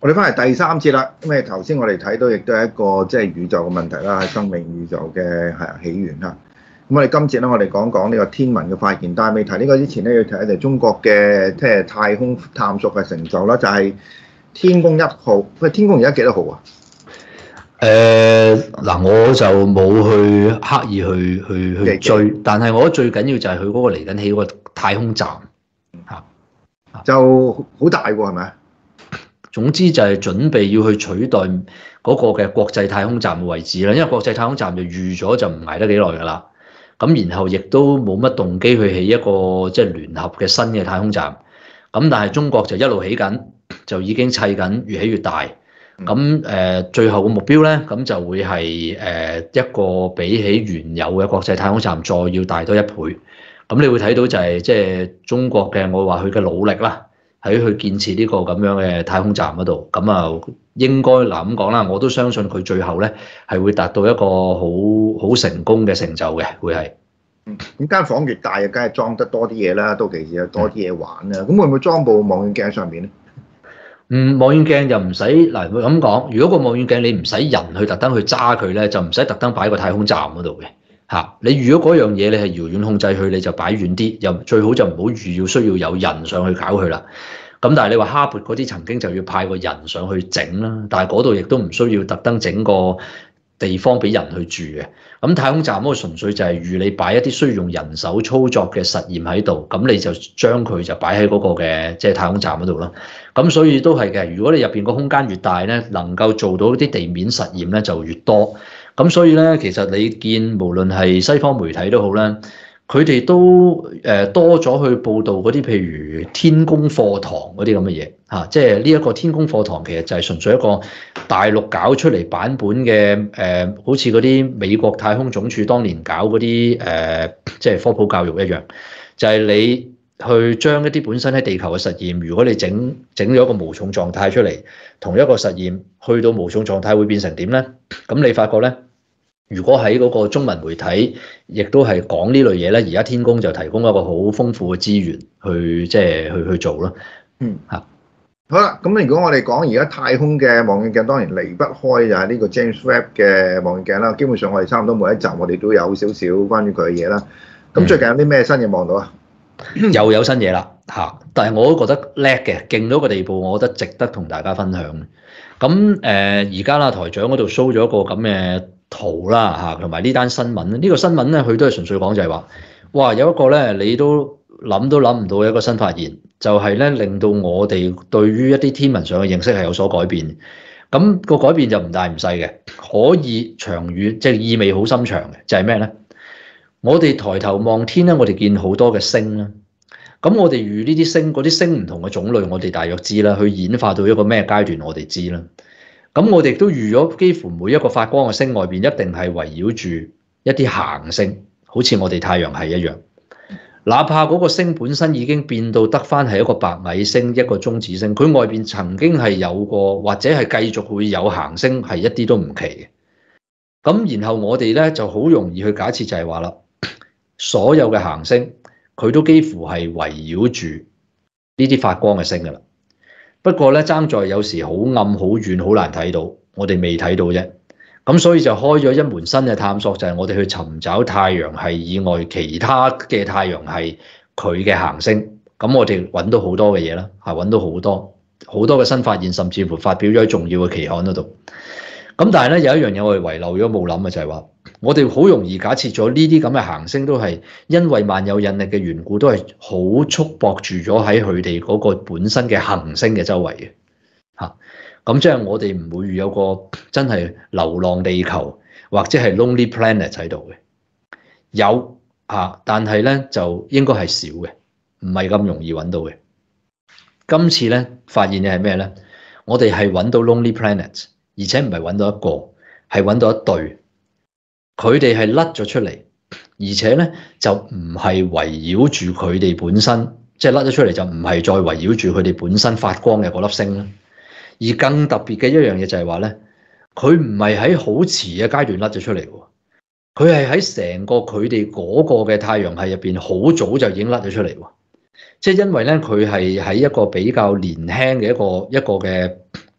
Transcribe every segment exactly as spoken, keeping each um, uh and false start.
我哋翻嚟第三節啦，咁誒頭先我哋睇到亦都係一個即係宇宙嘅問題啦，係生命宇宙嘅係起源啦。咁我哋今次咧，我哋講講呢個天文嘅發現，但係未提呢個之前咧，要提一提中國嘅即係太空探索嘅成就啦，就係天宮一號。喂，天宮而家幾多號啊？ 誒嗱、呃，我就冇去刻意去去去追， 幾但係我覺得最緊要就係佢嗰個嚟緊起嗰個太空站嚇， 就好大喎，係咪啊？ 總之就係準備要去取代嗰個嘅國際太空站嘅位置啦，因為國際太空站就預咗就唔捱得幾耐㗎啦。咁然後亦都冇乜動機去起一個即係聯合嘅新嘅太空站。咁但係中國就一路起緊，就已經砌緊，越起越大。咁誒、呃、最後嘅目標咧，咁就會係誒、呃、一個比起原有嘅國際太空站再要大多一倍。咁你會睇到就係即係中國嘅我話佢嘅努力啦。喺去建設呢個咁樣嘅太空站嗰度，咁啊應該嗱咁講啦，我都相信佢最後咧係會達到一個好好成功嘅成就嘅，會係。 嗯，咁間房越大，梗係裝得多啲嘢啦，到期時有多啲嘢玩啦。咁會唔會裝部望遠鏡喺上面咧？ 嗯，望遠鏡就唔使嗱咁講，如果個望遠鏡你唔使人去特登去揸佢咧，就唔使特登擺個太空站嗰度嘅。嚇！你預咗嗰樣嘢，你係遙遠控制佢，你就擺遠啲，又最好就唔好預要需要有人上去搞佢啦。咁但係你話哈勃嗰啲曾經就要派個人上去整啦，但係嗰度亦都唔需要特登整個地方俾人去住嘅。咁太空站嗰個純粹就係預你擺一啲需要用人手操作嘅實驗喺度，咁你就將佢就擺喺嗰個嘅即係太空站嗰度咯。咁所以都係嘅，如果你入邊個空間越大咧，能夠做到啲地面實驗咧就越多。咁所以咧，其實你見無論係西方媒體都好啦，佢哋都誒多咗去報導嗰啲譬如天宮課堂嗰啲咁嘅嘢嚇，即係呢一個天宮課堂其實就係純粹一個大陸搞出嚟版本嘅誒、呃，好似嗰啲美國太空總署當年搞嗰啲誒，即係科普教育一樣，就係、是、你去將一啲本身喺地球嘅實驗，如果你整整咗一個無重狀態出嚟，同一個實驗去到無重狀態會變成點咧？咁你發覺咧？如果喺嗰個中文媒體，亦都係講呢類嘢咧，而家天宮就提供一個好豐富嘅資源去即係去去做咯。 嗯，嚇。好啦，咁如果我哋講而家太空嘅望遠鏡，當然離不開就係呢個 James Webb 嘅望遠鏡啦。基本上我哋差唔多每一集我哋都有少少關於佢嘅嘢啦。咁最近有啲咩新嘢望到啊？ 又有新嘢啦嚇，但係我都覺得叻嘅，勁到個地步，我覺得值得同大家分享。咁誒而家啦，台長嗰度 show 咗一個咁嘅圖啦嚇，同埋呢單新聞咧，呢個新聞咧佢都係純粹講就係話，哇有一個咧你都諗都諗唔到嘅一個新發現，就係咧令到我哋對於一啲天文上嘅認識係有所改變。咁個改變就唔大唔細嘅，可以長遠，即係意味好深長嘅，就係咩咧？我哋抬頭望天咧，我哋見好多嘅星啦。咁我哋預呢啲星，嗰啲星唔同嘅種類，我哋大約知啦。佢演化到一個咩階段，我哋知啦。咁我哋都預咗，幾乎每一個發光嘅星外邊一定係圍繞住一啲行星，好似我哋太陽系一樣。哪怕嗰個星本身已經變到得返係一個白矮星、一個中子星，佢外邊曾經係有過，或者係繼續會有行星，係一啲都唔奇嘅。咁然後我哋咧就好容易去假設就係話啦，所有嘅行星佢都幾乎係圍繞住呢啲發光嘅星㗎啦。不過咧，爭在有時好暗、好遠、好難睇到，我哋未睇到啫。咁所以就開咗一門新嘅探索，就係我哋去尋找太陽系以外其他嘅太陽系佢嘅行星。咁我哋揾到好多嘅嘢啦，係揾到好多好多嘅新發現，甚至乎發表咗喺重要嘅期刊嗰度。咁但係咧有一樣嘢我哋遺漏咗冇諗嘅就係話，我哋好容易假設咗呢啲咁嘅行星都係因為萬有引力嘅緣故，都係好束縛住咗喺佢哋嗰個本身嘅行星嘅周圍嘅嚇。咁即係我哋唔會有個真係流浪地球或者係 lonely planet 喺度嘅，有嚇，但係咧就應該係少嘅，唔係咁容易揾到嘅。今次咧發現嘅係咩咧？我哋係揾到 lonely planet。而且唔係揾到一個，係揾到一對，佢哋係甩咗出嚟，而且咧就唔係圍繞住佢哋本身，即係甩咗出嚟就唔係再圍繞住佢哋本身發光嘅嗰粒星啦。而更特別嘅一樣嘢就係話咧，佢唔係喺好遲嘅階段甩咗出嚟喎，佢係喺成個佢哋嗰個嘅太陽系入邊好早就已經甩咗出嚟喎。即係因為咧，佢係喺一個比較年輕嘅一個一個嘅。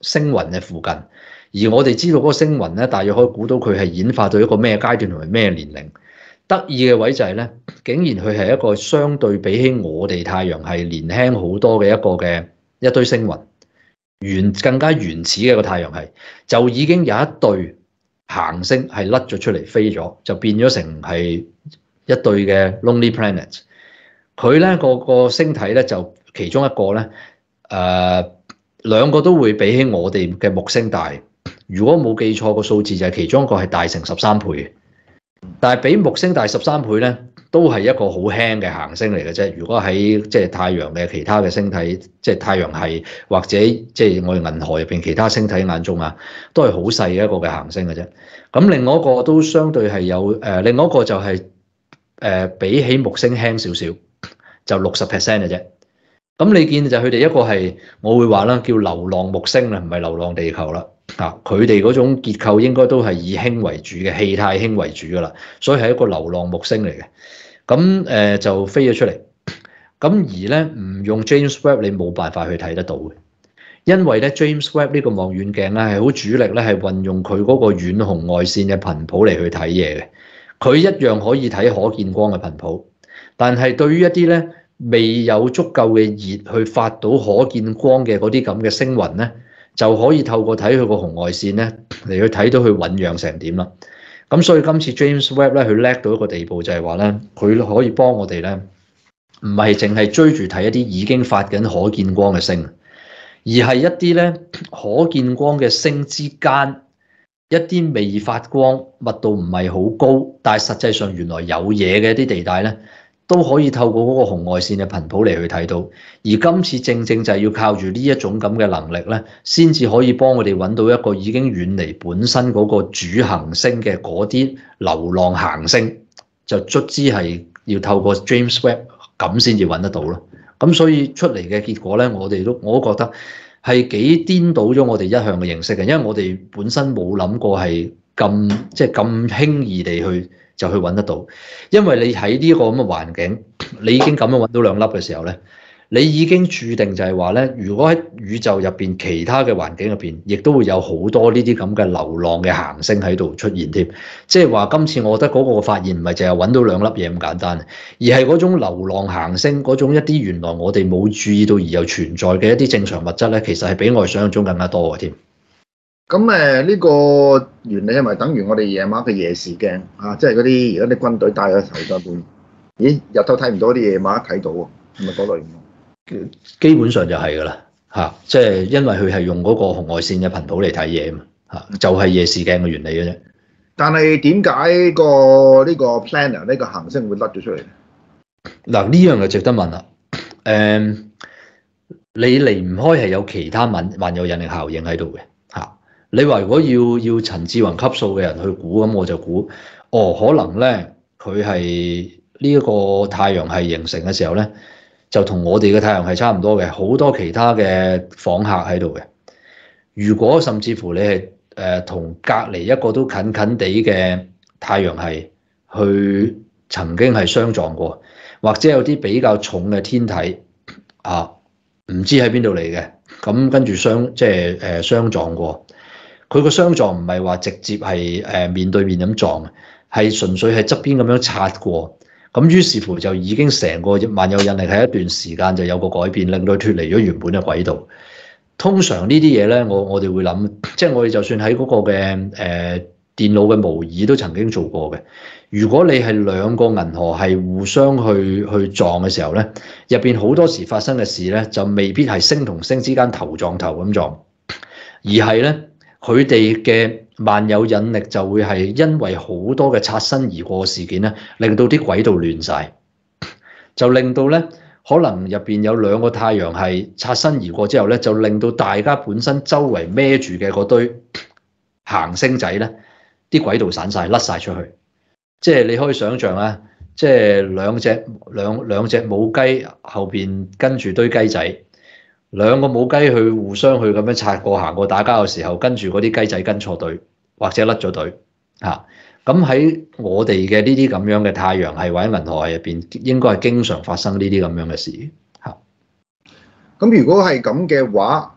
星雲嘅附近，而我哋知道嗰個星雲咧，大約可以估到佢係演化到一個咩階段同埋咩年齡。得意嘅位就係咧，竟然佢係一個相對比起我哋太陽系年輕好多嘅一個嘅一堆星雲，原更加原始嘅一個太陽系，就已經有一對行星係甩咗出嚟飛咗，就變咗成係一對嘅 Lonely Planet。佢咧個個星體咧就其中一個咧，誒、呃、兩個都會比起我哋嘅木星大。如果冇記錯個數字就係其中一個係大成十三倍嘅。但係比木星大十三倍咧，都係一個好輕嘅行星嚟嘅啫。如果喺即係太陽嘅其他嘅星體，即係太陽系或者即係我哋銀河入邊其他星體眼中啊，都係好細嘅一個嘅行星嘅啫。咁另外一個都相對係有誒，另外一個就係誒比起木星輕少少，就六十 percent 嘅啫。咁你見就佢哋一個係我會話啦，叫流浪木星啦，唔係流浪地球啦。啊，佢哋嗰種結構應該都係以氫為主嘅，氣態氫為主噶啦，所以係一個流浪木星嚟嘅。咁誒、呃、就飛咗出嚟。咁而咧唔用 James Webb 你冇辦法去睇得到嘅，因為咧 James Webb 呢個望遠鏡咧係好主力咧係運用佢嗰個遠紅外線嘅頻譜嚟去睇嘢嘅。佢一樣可以睇可見光嘅頻譜，但係對於一啲咧未有足夠嘅熱去發到可見光嘅嗰啲咁嘅星雲咧，就可以透過睇佢個紅外線咧嚟去睇到佢醖釀成點啦。咁所以今次 James Webb 咧佢叻到一個地步就係話咧，佢可以幫我哋咧唔係淨係追住睇一啲已經發緊可見光嘅星，而係一啲咧可見光嘅星之間一啲未發光、密度唔係好高，但係實際上原來有嘢嘅一啲地帶咧，都可以透過嗰個紅外線嘅頻譜嚟去睇到。而今次正正就係要靠住呢一種咁嘅能力咧，先至可以幫我哋揾到一個已經遠離本身嗰個主行星嘅嗰啲流浪行星，就卒之係要透過 James Webb 咁先至揾得到咯。咁所以出嚟嘅結果咧，我哋都我都覺得係幾顛倒咗我哋一向嘅認識嘅，因為我哋本身冇諗過係咁即係咁輕易地去就去揾得到，因為你喺呢一個咁嘅環境，你已經咁樣揾到兩粒嘅時候咧，你已經注定就係話咧，如果喺宇宙入邊其他嘅環境入邊，亦都會有好多呢啲咁嘅流浪嘅行星喺度出現添。即係話今次我覺得嗰個發現唔係淨係揾到兩粒嘢咁簡單，而係嗰種流浪行星嗰種一啲原來我哋冇注意到而又存在嘅一啲正常物質咧，其實係比我哋想象中更加多嘅添。 咁誒呢個原理係咪等於我哋夜晚嘅夜視鏡啊？即係嗰啲而家啲軍隊戴喺頭度，咦日頭睇唔到啲夜晚睇到喎，係咪嗰類？ 基本上就係㗎啦，嚇！即係因為佢係用嗰個紅外線嘅頻譜嚟睇嘢啊嘛，嚇就係夜視鏡嘅原理嘅啫。 但係點解個呢個 planet 呢個行星會甩咗出嚟咧？ 嗱，呢樣就值得問啦。誒，你離唔開係有其他萬萬有引力效應喺度嘅嚇。你話如果要要陳志宏級數嘅人去估，咁我就估，哦，可能咧佢係呢一個太陽系形成嘅時候咧，就同我哋嘅太陽系差唔多嘅，好多其他嘅訪客喺度嘅。如果甚至乎你係誒同隔離一個都近近地嘅太陽系去曾經係相撞過，或者有啲比較重嘅天體啊，唔知喺邊度嚟嘅，咁跟住相即係誒相撞過。佢個相撞唔係話直接係誒面對面咁撞，係純粹係側邊咁樣擦過。咁於是乎就已經成個萬有引力喺一段時間就有個改變，令到佢脫離咗原本嘅軌道。通常呢啲嘢咧，我我哋會諗，即係我哋就算喺嗰個嘅誒、呃、電腦嘅模擬都曾經做過嘅。如果你係兩個銀河系互相去去撞嘅時候咧，入邊好多時發生嘅事咧，就未必係星同星之間頭撞頭咁撞，而係咧佢哋嘅萬有引力就會係因為好多嘅擦身而過事件咧，令到啲軌道亂晒，就令到咧可能入邊有兩個太陽系擦身而過之後咧，就令到大家本身周圍孭住嘅嗰堆行星仔咧，啲軌道散晒，甩晒出去。即係你可以想象啊，即係兩隻兩兩隻母雞後邊跟住堆雞仔，兩個母雞去互相去咁樣擦過行過打交嘅時候，跟住嗰啲雞仔跟錯隊或者甩咗隊嚇。咁喺我哋嘅呢啲咁樣嘅太陽系或者銀河系入邊，應該係經常發生呢啲咁樣嘅事嚇。 咁如果係咁嘅話，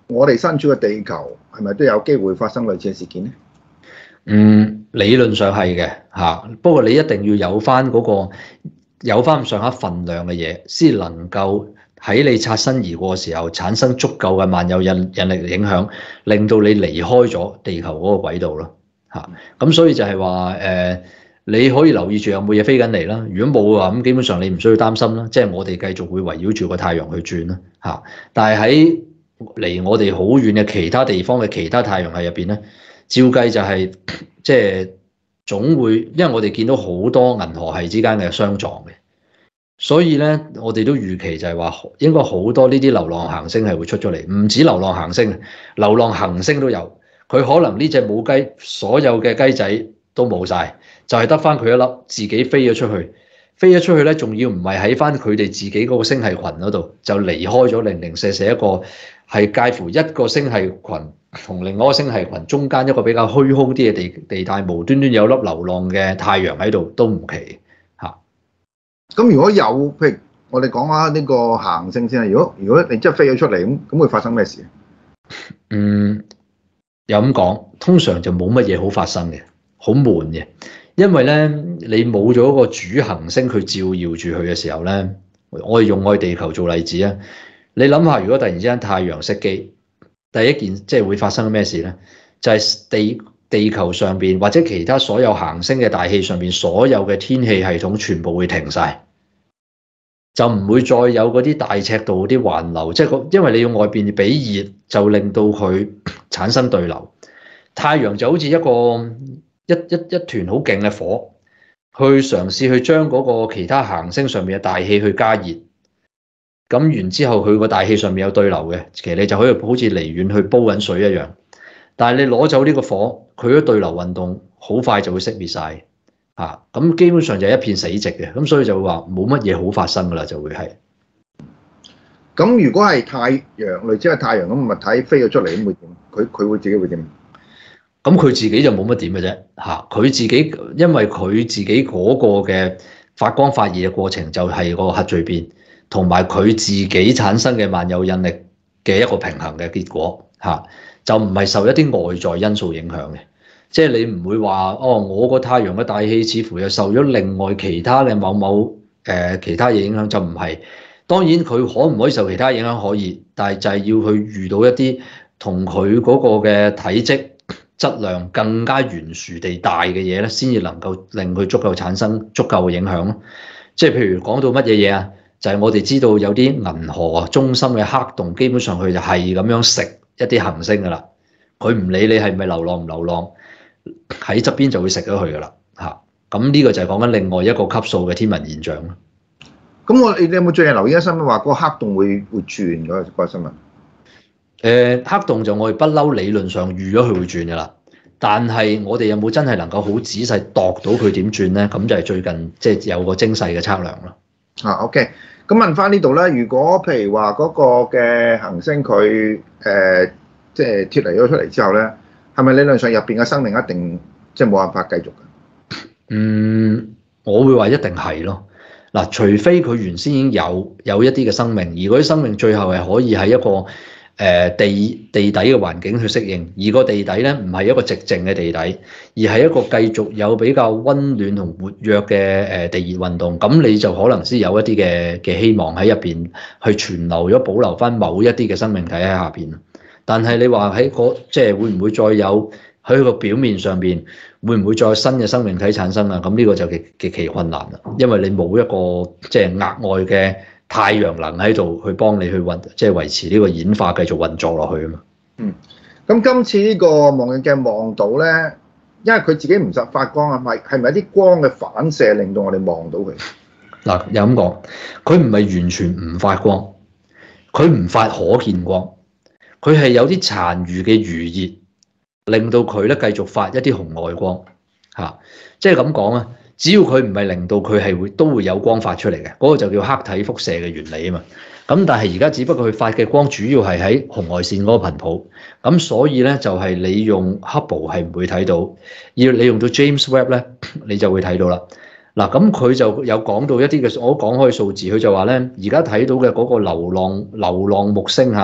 我哋身處嘅地球係咪都有機會發生類似嘅事件咧？ 嗯，理論上係嘅嚇，不過你一定要有翻嗰個有翻上下份量嘅嘢，先能夠喺你擦身而過嘅時候產生足夠嘅萬有引引力影響，令到你離開咗地球嗰個軌道咯嚇。咁所以就係話誒，你可以留意住有冇嘢飛緊嚟啦。如果冇嘅話，咁基本上你唔需要擔心啦。即係我哋繼續會圍繞住個太陽去轉啦嚇。但係喺離我哋好遠嘅其他地方嘅其他太陽系入邊咧，照計就係、是、即係總會，因為我哋見到好多銀河系之間嘅相撞嘅，所以咧我哋都預期就係話應該好多呢啲流浪行星係會出咗嚟，唔止流浪行星，流浪行星都有。佢可能呢隻母雞所有嘅雞仔都冇晒，就係得翻佢一粒自己飛咗出去，飛咗出去咧，仲要唔係喺翻佢哋自己嗰個星系群嗰度，就離開咗零零舍舍一個係介乎一個星系群同另外一個星系群中間一個比較虛空啲嘅地地帶，無端端有粒流浪嘅太陽喺度都唔奇嚇。 咁如果有，譬如我哋講下呢個行星先啦。如果如果你真係飛咗出嚟，咁咁會發生咩事？ 嗯，有咁講，通常就冇乜嘢好發生嘅，好悶嘅，因為咧你冇咗一個主行星去照耀住佢嘅時候咧，我哋用我哋地球做例子啊。你諗下，如果突然之間太陽熄機，第一件即係會發生咩事咧？就係、是、地地球上邊或者其他所有行星嘅大氣上邊所有嘅天氣系統全部會停晒，就唔會再有嗰啲大尺度嗰啲環流，即係因為你用外邊俾熱，就令到佢產生對流。太陽就好似一個一一一團好勁嘅火，去嘗試去將嗰個其他行星上面嘅大氣去加熱。咁完之後，佢個大氣上面有對流嘅，其實你就可以好似離遠去煲緊水一樣。但係你攞走呢個火，佢嗰對流運動好快就會熄滅晒嚇。咁基本上就係一片死寂嘅。咁所以就會話冇乜嘢好發生噶啦，就會係。 咁如果係太陽，類似係太陽咁物體飛咗出嚟，咁會點？佢佢會自己會點？ 咁佢自己就冇乜點嘅啫嚇。佢自己因為佢自己嗰個嘅發光發熱嘅過程就係個核聚變。同埋佢自己產生嘅萬有引力嘅一個平衡嘅結果嚇，就唔係受一啲外在因素影響嘅，即係你唔會話哦，我個太陽嘅大氣似乎又受咗另外其他嘅某某誒、呃、其他嘢影響，就唔係。當然佢可唔可以受其他影響可以，但係就係要去遇到一啲同佢嗰個嘅體積質量更加懸殊地大嘅嘢咧，先至能夠令佢足夠產生足夠嘅影響咯。即係譬如講到乜嘢嘢啊？就係我哋知道有啲銀河中心嘅黑洞，基本上佢就係咁樣食一啲行星噶啦。佢唔理你係咪流浪唔流浪，喺側邊就會食咗佢噶啦嚇。咁呢個就係講緊另外一個級數嘅天文現象咯。咁我你有冇最近留意一新聞話嗰個黑洞會會轉嗰個新聞？誒、 呃，黑洞就我哋不嬲理論上預咗佢會轉噶啦，但係我哋有冇真係能夠好仔細度到佢點轉咧？咁就係最近即係、就是、有個精細嘅測量咯。 啊 ，OK。咁問翻呢度咧，如果譬如話嗰個嘅行星佢誒即係脫離咗出嚟之後咧，係咪理論上入邊嘅生命一定即係冇辦法繼續嘅？ 嗯，我會話一定係咯。嗱，除非佢原先已經有有一啲嘅生命，而嗰啲生命最後係可以喺一個誒地地底嘅環境去適應，而個地底咧唔係一個寂靜嘅地底，而係一個繼續有比較溫暖同活躍嘅誒地熱運動，咁你就可能先有一啲嘅嘅希望喺入邊去存留咗保留翻某一啲嘅生命體喺下邊。但係你話喺嗰即係會唔會再有喺個表面上邊會唔會再有新嘅生命體產生啊？咁呢個就極極其困難啦，因為你冇一個即係額外嘅太陽能喺度去幫你去運，即係維持呢個演化繼續運作落去啊嘛。 嗯，咁今次呢個望遠鏡望到咧，因為佢自己唔實發光啊，咪係咪一啲光嘅反射令到我哋望到佢？ 嗱，又咁講，佢唔係完全唔發光，佢唔發可見光，佢係有啲殘餘嘅餘熱，令到佢咧繼續發一啲紅外光嚇，即係咁講啊。只要佢唔係令到佢係會都會有光發出嚟嘅，嗰個就叫黑體輻射嘅原理啊嘛。咁但係而家只不過佢發嘅光主要係喺紅外線嗰個頻譜，咁所以咧就係你用 Hubble 係唔會睇到，要你用到 James Webb 咧，你就會睇到啦。嗱，咁佢就有講到一啲嘅，我講開數字，佢就話咧，而家睇到嘅嗰個流浪流浪木星嚇，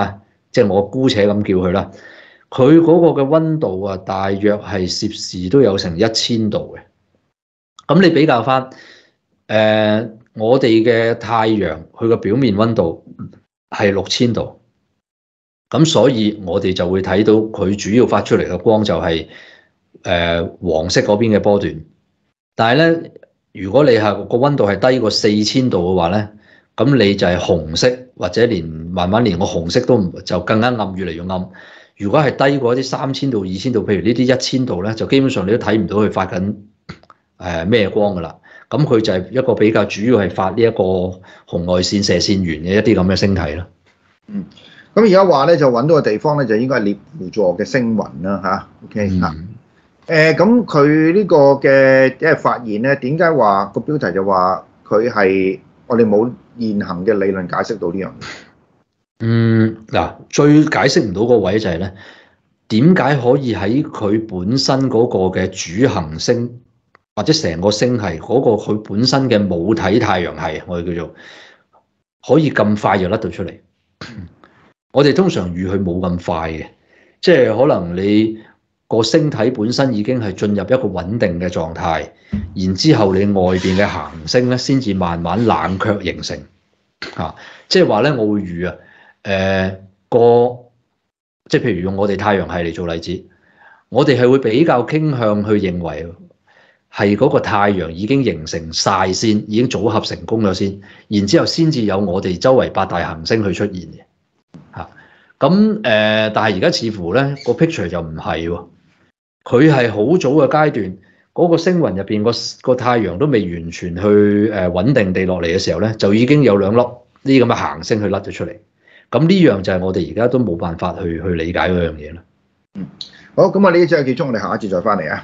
即係我姑且咁叫佢啦。佢嗰個嘅溫度啊，大約係攝氏都有成一千度嘅。咁你比較翻誒、呃，我哋嘅太陽佢個表面溫度係六千度，咁所以我哋就會睇到佢主要發出嚟嘅光就係、是、誒、呃、黃色嗰邊嘅波段。但係咧，如果你係個溫度係低過四千度嘅話咧，咁你就係紅色，或者連慢慢連個紅色都唔就更加暗，越嚟越暗。如果係低過啲三千度、二千度，譬如呢啲一千度咧，就基本上你都睇唔到佢發緊誒咩光噶啦。咁佢就係一個比較主要係發呢一個紅外線射線源嘅一啲咁嘅星體咯。 嗯，咁而家話咧就揾到個地方咧，就應該係獵戶座嘅星雲啦嚇。OK 嗱、嗯，誒咁佢呢個嘅即係發現咧，點解話個標題就話佢係我哋冇現行嘅理論解釋到呢樣嘢？ 嗯，嗱，最解釋唔到個位就係咧，點解可以喺佢本身嗰個嘅主行星或者成個星系嗰個佢本身嘅母體太陽系，我哋叫做可以咁快就甩到出嚟？我哋通常預佢冇咁快嘅，即係可能你個星體本身已經係進入一個穩定嘅狀態，然之後你外邊嘅行星咧先至慢慢冷卻形成嚇，即係話咧，我會預啊。誒、呃、個即係譬如用我哋太陽系嚟做例子，我哋係會比較傾向去認為係嗰個太陽已經形成晒先，已經組合成功咗先，然之後先至有我哋周圍八大行星去出現嘅嚇。咁、啊、誒、呃，但係而家似乎咧個 picture 就唔係喎，佢係好早嘅階段，嗰、那個星雲入邊個個太陽都未完全去誒穩定地落嚟嘅時候咧，就已經有兩粒呢啲咁嘅行星去甩咗出嚟。咁呢樣就係我哋而家都冇辦法去去理解嗰樣嘢啦。 嗯，好，咁啊呢一節結束，我哋下一節再翻嚟啊。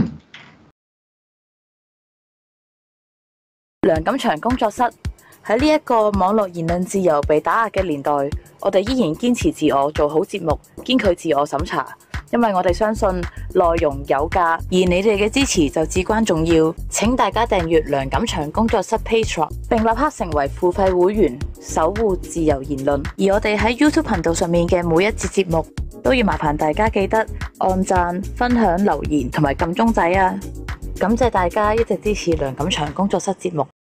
梁錦祥工作室喺呢一個網絡言論自由被打壓嘅年代，我哋依然堅持自我，做好節目，堅拒自我審查，因為我哋相信內容有價，而你哋嘅支持就至關重要。請大家訂閱梁錦祥工作室 Patreon， 並立刻成為付費會員，守護自由言論。而我哋喺 YouTube 頻道上面嘅每一節節目，都要麻煩大家記得按讚、分享、留言同埋撳鐘仔啊！感謝大家一直支持梁錦祥工作室節目。